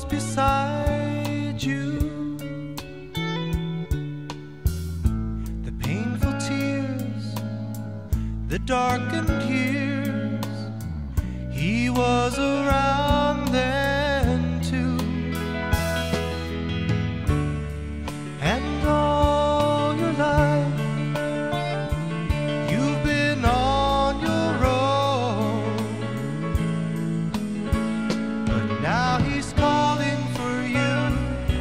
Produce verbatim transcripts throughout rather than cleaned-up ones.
beside you. The painful tears, the darkened years, he was around then too. And all your life you've been on your own, but now he's calling for you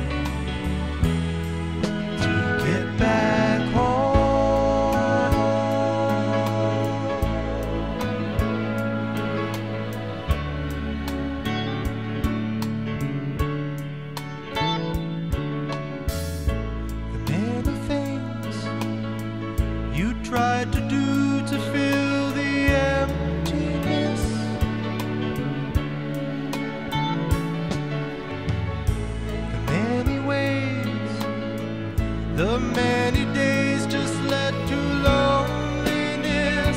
to get back home. The many things you tried to do to fill the emptiness, the many ways, the many days just led to loneliness.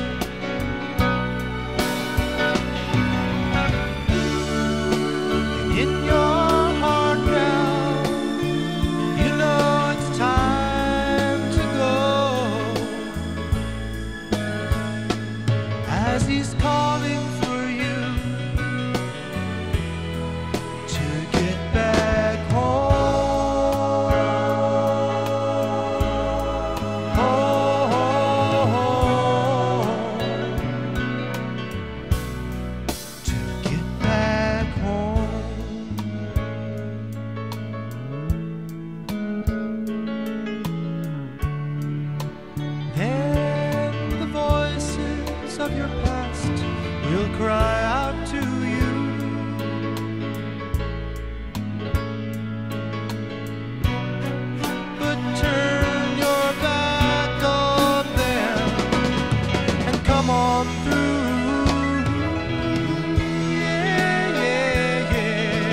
And in your heart now, you know it's time to go, as he's calling for you to get back home. To get back home. Then the voices of your past will cry out to you, but turn your back on them and come on through. Yeah, yeah, yeah.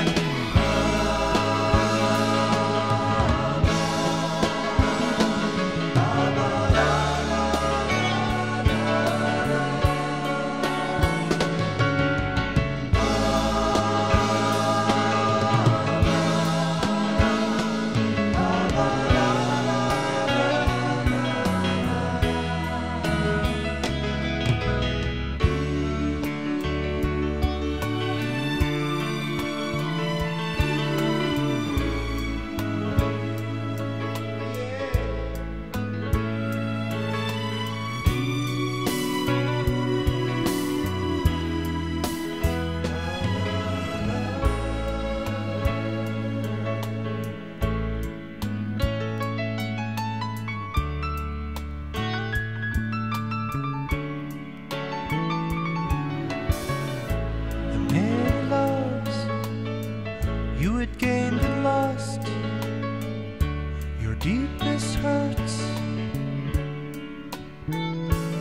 The many loves you had gained and lost, your deepest hurts,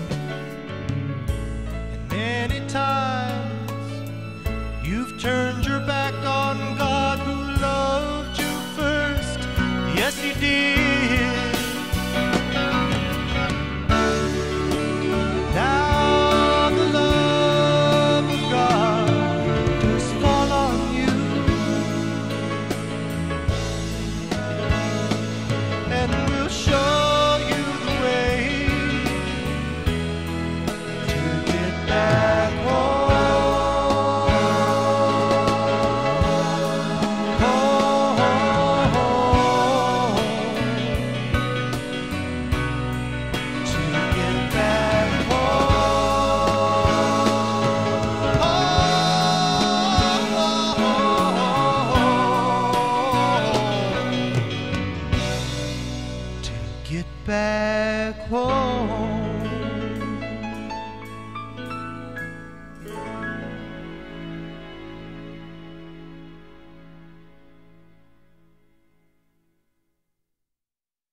and many times you've turned your